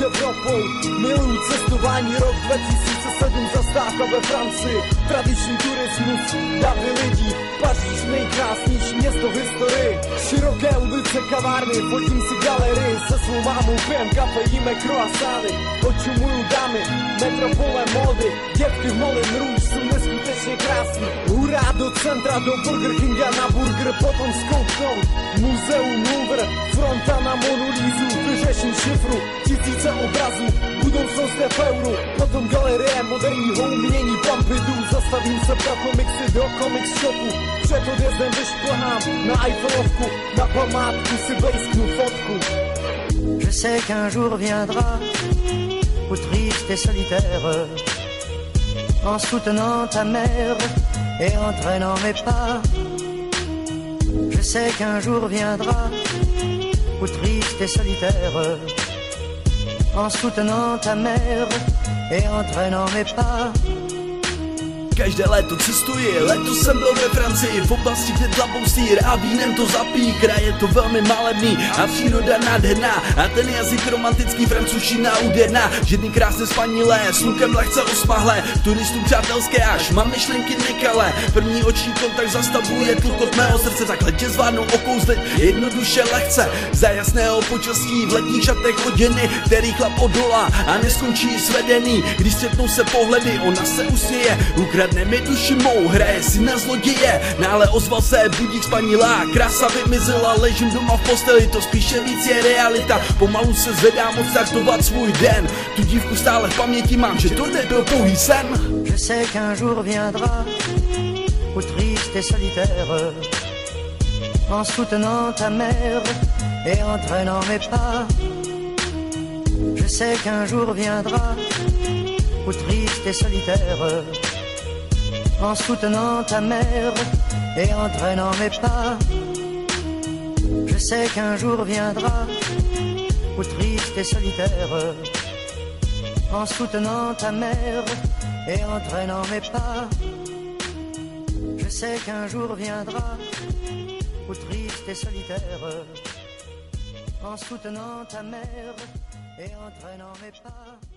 Evropou. Miluju cestování, rok 2007 zastávka ve Francii. Tradiční turismus, davy lidí, Paříž nejkrásnější město v historii. Široké ulice, kavárny, fotím si galerii. Se svou mámou pijem kafe, jíme croissány. Očumuju dámy, metropole módy. Děvky v Moulin Rouge jsou neskutečně krásný. Hurá do centra, do Burger Kinga na burger, potom zkouknout Muzeum Louvre, fronta na Monu Lisu, vyřeším šifru, tisíce obrazů, budoucnost je v euru, potom galerie moderního umění Pompidou, zastavím se pro komiksy do comics shopu, před odjezdem vyšplhám na Eiffelovku, na památku si blejsknu fotku. Je sais qu'un jour viendra, où triste et solitaire, en soutenant ta mère et en traînant mes pas. Je sais qu'un jour viendra, où triste et solitaire, en soutenant ta mère et en traînant mes pas. Každé léto cestuji, letos jsem byl ve Francii, v oblasti, kde tlapou sýr a vínem to zapí. Kraj je to velmi malebný a příroda nádherná a ten jazyk romantický, francouzština úderná. Ženy krásné spanilé, s lukem lehce osmahlé, turistům přátelské až mám myšlenky nekalé. První oční kontakt zastavuje tlukot mého srdce, takhle tě zvládnou okouzlit jednoduše lehce. Za jasného počasí v letních šatech oděny, který chlap odolá a neskončí svedený. Když střetnou se pohledy, ona se usměje, ukradne mi duši mou, hraje si na zloděje. Nále ozval se budík spanilá, krása vymizela, ležím doma v posteli, to spíše víc je realita. Pomalu se zvedám odstartovat svůj den, tu dívku stále v paměti mám, že to nebyl pouhý sen. Je sais qu'un jour viendra, où triste et solitaire, en soutenant ta mère et en traînant mes pas. Je sais qu'un jour viendra, où triste et solitaire, en soutenant ta mère et en traînant mes pas. Je sais qu'un jour viendra, où triste et solitaire, en soutenant ta mère et en traînant mes pas. Je sais qu'un jour viendra, où triste et solitaire, en soutenant ta mère et en traînant mes pas.